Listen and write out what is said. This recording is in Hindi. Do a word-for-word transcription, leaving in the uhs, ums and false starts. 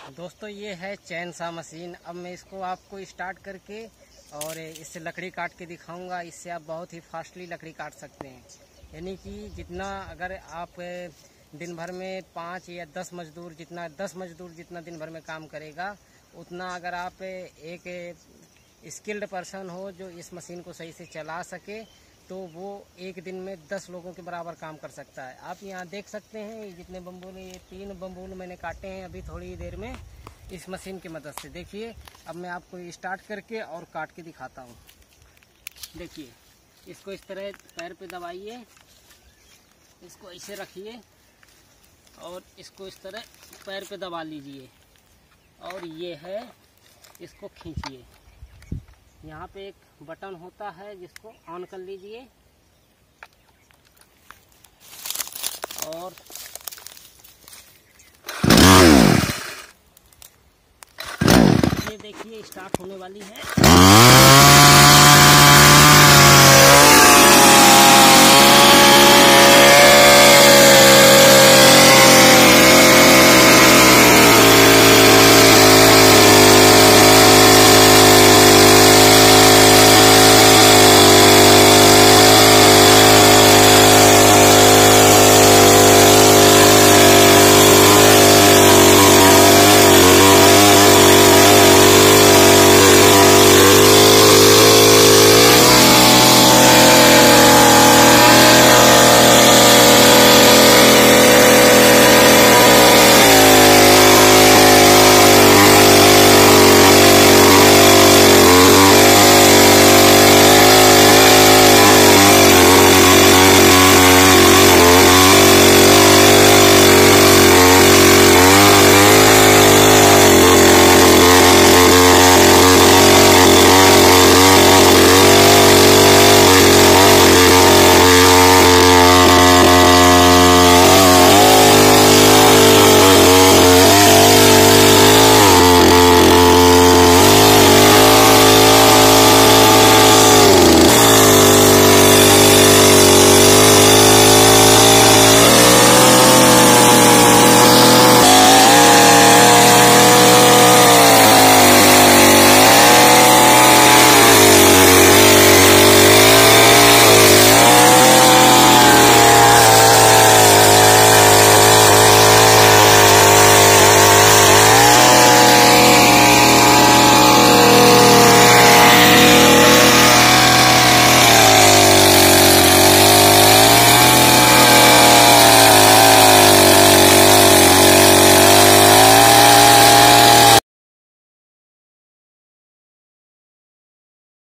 दोस्तों ये है चैन सा मशीन। अब मैं इसको आपको स्टार्ट करके और इससे लकड़ी काट के दिखाऊंगा। इससे आप बहुत ही फास्टली लकड़ी काट सकते हैं। यानी कि जितना अगर आप दिन भर में पाँच या दस मजदूर जितना दस मजदूर जितना दिन भर में काम करेगा, उतना अगर आप एक स्किल्ड पर्सन हो जो इस मशीन को सही से चला सके तो वो एक दिन में दस लोगों के बराबर काम कर सकता है। आप यहाँ देख सकते हैं जितने बम्बूल, ये तीन बम्बूल मैंने काटे हैं अभी थोड़ी देर में इस मशीन की मदद से। देखिए अब मैं आपको स्टार्ट करके और काट के दिखाता हूँ। देखिए इसको इस तरह पैर पे दबाइए, इसको ऐसे रखिए और इसको इस तरह पैर पे दबा लीजिए और ये है, इसको खींचिए। यहाँ पे एक बटन होता है जिसको ऑन कर लीजिए और ये देखिए स्टार्ट होने वाली है।